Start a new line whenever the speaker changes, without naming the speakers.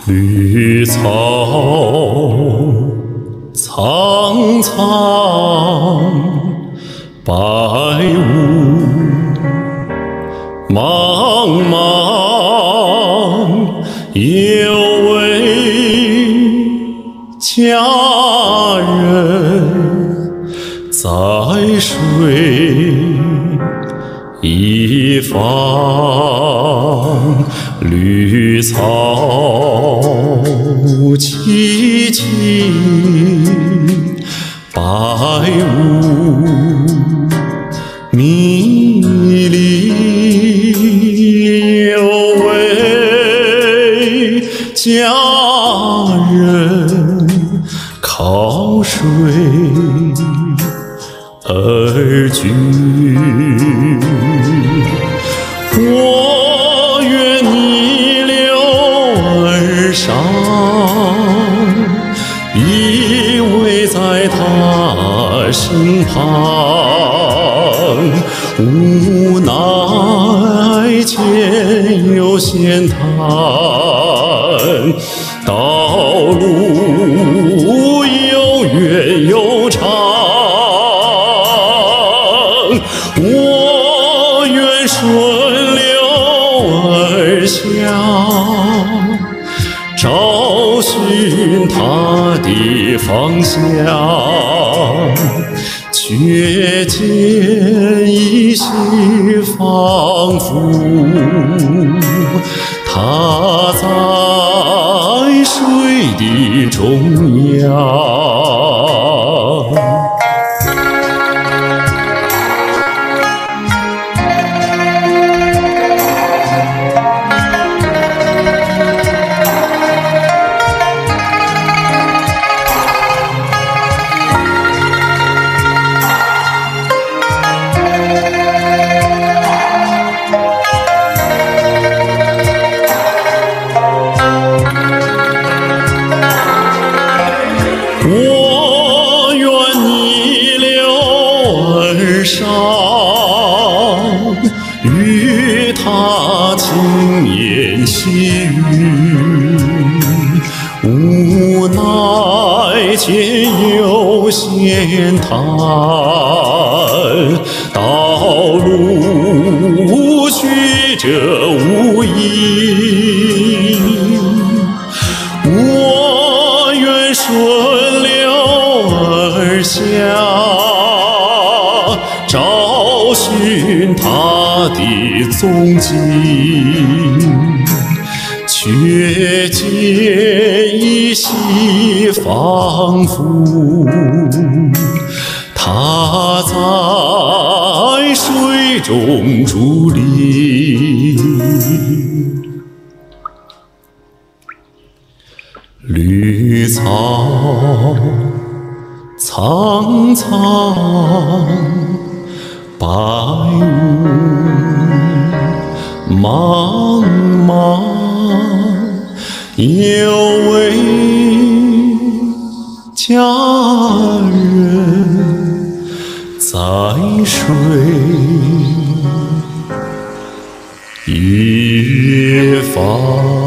绿草苍苍，白雾茫茫，有位佳人在水一方，绿草萋萋，白雾迷离，有位佳人靠水而居。我愿逆流而上，依偎在他身旁，无奈前有险滩，道路又远又长，我愿顺流而下，找寻他的方向，却见依稀仿佛他在水的中央。我愿逆流而上，与他轻言细语，无奈前有险滩，道路曲折无依，我愿顺下，找寻他的踪迹，却见依稀仿佛他在水中伫立。绿草苍苍，白雾茫茫，有位佳人在水一方。